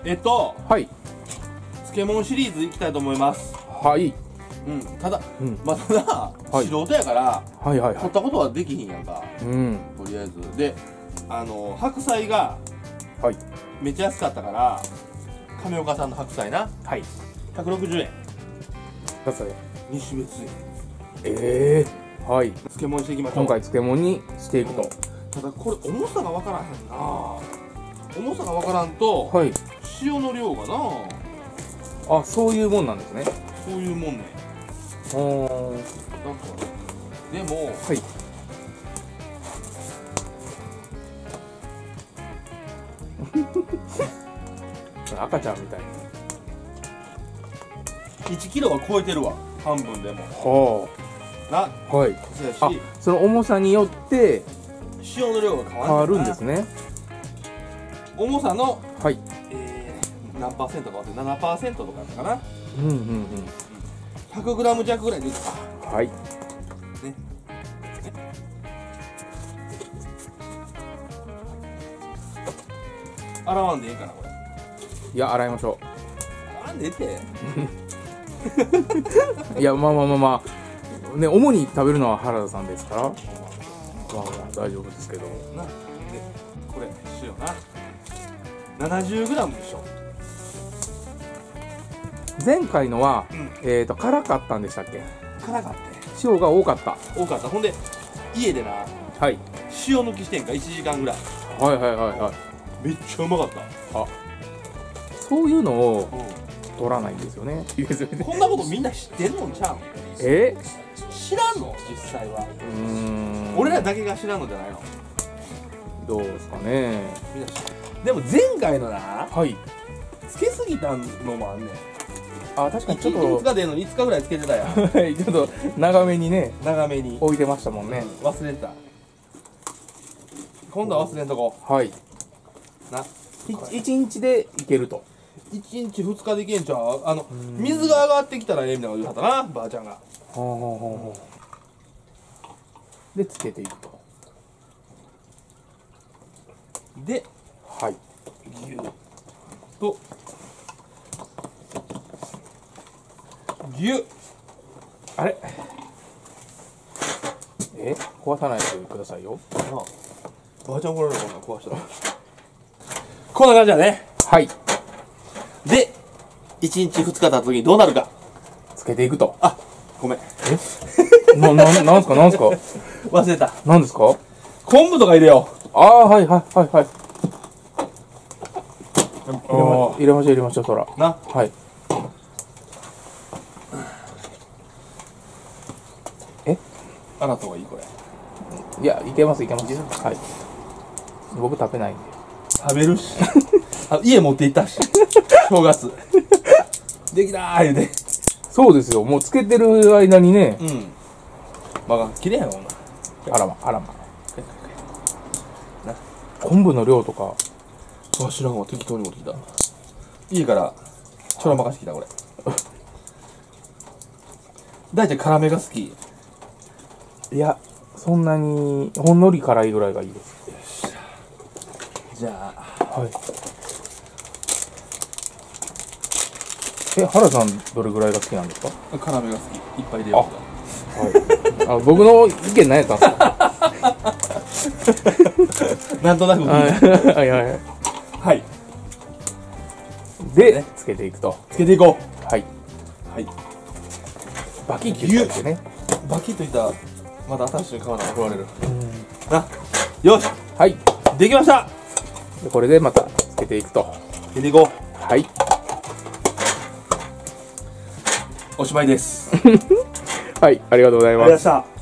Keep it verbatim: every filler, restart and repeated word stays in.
えっとはい。 漬物シリーズいきたいと思います。 はい。 うん、ただ、 うん、 まだ、はい、素人やから、 はいはいはい、 取ったことはできひんやんか。うん、とりあえずで、あの白菜が、はい、めっちゃ安かったから、亀岡さんの白菜な、はい、ひゃくろくじゅうえん。 白菜に種別。 ええー、はい。 漬物していきましょう。 今回漬物にしていくと。うん、 ただこれ重さがわからへんな。重さがわからんと、はい、塩の量がな。 あ、そういうもんなんですね。 そういうもんね。ああ。なんかでも、はい。 赤ちゃんみたいな。いちキロは超えてるわ。半分でも。はあ。な。 はい。そうやし、あ、その重さによって塩の量が変わる。 変わるんですね。 重さの、 はい。 えー、何パーセントかってななパーセントとかかな。 うんうんうん。 ひゃくグラム弱ぐらいでいいか。 はい。ね。 洗わんでいいかなこれ。 いや、洗いましょう。 洗わんでええて。いや、まあまあまあまあね、主に食べるのは原田さんですから、まあまあ大丈夫ですけど。 な。で、これ塩な。ななじゅうグラムでしょ。 前回のは、うん、えっと辛かったんでしたっけ？ 辛かった。 塩が多かった。 多かった。ほんで家でな、はい、塩抜きしてんかいちじかんぐらい。 はいはいはいはい。 めっちゃうまかった。あ、 そういうのを取らないんですよね。 こんなことみんな知ってんのんちゃうん？ え？ 知らんの？実際は。うーん。俺らだけが知らんのじゃないの？ どうですかね。 みんな知ってる。でも前回のな、はい、つけすぎたのもあんねん。 あ、確かにちょっといちにちふつかでのにいつかぐらいつけてたやん。 ちょっと長めにね、 長めに置いてましたもんね。 うん、忘れてた。今度は忘れんとこ。 はい。な、いちにちでいけると。 いちにちふつかでいけんちゃう？あの水が上がってきたらええみたいなこと言うはったな、ばあちゃんが。はあはあはあ。 でつけていくと。 で、はい。ぎゅっと。ぎゅっ。あれ？ え？壊さないでくださいよ。 ああ、ばあちゃん怒られるかな、壊したら。こんな感じだね。 はい。 で、いちにちふつか経った時にどうなるか。 つけていくと。 あ、ごめん。 え？な、な、なんすかなんすか忘れた。 なんですか？ 昆布とか入れよう。 ああ、はいはいはいはい。入れましょう入れましょう、そら。 な。 はい。え？ 洗った方がいいこれ。 いや、いけますいけます。はい。僕食べないんで。 食べるし。あ、家持って行ったし。正月。できたー言うて。 そうですよ。もうつけてる間にね。 うん。まあ、綺麗やろな。 あらま、あらま。昆布の量とか。 あ、知らんわ。適当に持ってきた。家からちょろまかしてきたこれ。大体辛めが好き。 いや、そんなにほんのり辛いぐらいがいいです。 よっしゃ。じゃあ、はい。 え、原さんどれぐらいが好きなんですか？ 辛めが好き。いっぱい入れようか。 はい。あ、僕の意見何やったんですか？ なんとなく。 はいはいはい。 はい。 で、ね、つけていくと。 つけていこう。はい。はい。 バキッといってね。 バキッといったらまた新しい皮が取られる。な。よし。 はい。 できました。 でこれでまたつけていくと。 つけていこう。 はい。 おしまいです。 はい、ありがとうございます。 ありがとうございました。